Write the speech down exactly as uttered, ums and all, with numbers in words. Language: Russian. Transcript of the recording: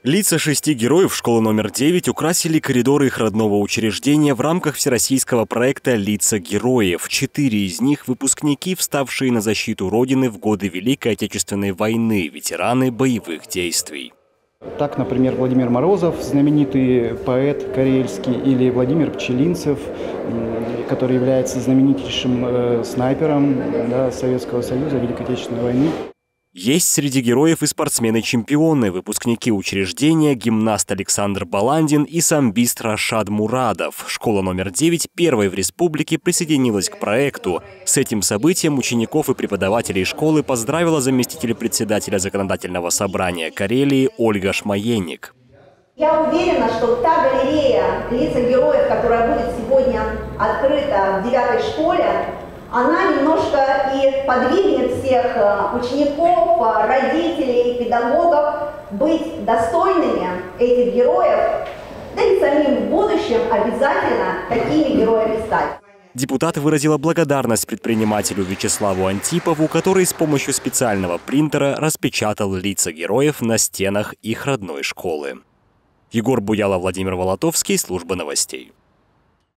Лица шести героев школы номер девять украсили коридоры их родного учреждения в рамках всероссийского проекта «Лица героев». Четыре из них – выпускники, вставшие на защиту Родины в годы Великой Отечественной войны, ветераны боевых действий. Так, например, Владимир Морозов, знаменитый поэт карельский, или Владимир Пчелинцев, который является знаменитейшим э, снайпером да, Советского Союза Великой Отечественной войны. Есть среди героев и спортсмены-чемпионы, выпускники учреждения, гимнаст Александр Баландин и самбист Рашад Мурадов. Школа номер девять первой в республике присоединилась к проекту. С этим событием учеников и преподавателей школы поздравила заместитель председателя законодательного собрания Карелии Ольга Шмаенник. Я уверена, что та галерея «Лица героев», которая будет сегодня открыта в девятой школе, она немножко и подвигнет всех учеников, родителей, педагогов быть достойными этих героев, да и самим в будущем обязательно такими героями стать. Депутат выразила благодарность предпринимателю Вячеславу Антипову, который с помощью специального принтера распечатал лица героев на стенах их родной школы. Егор Буялов, Владимир Волотовский, служба новостей.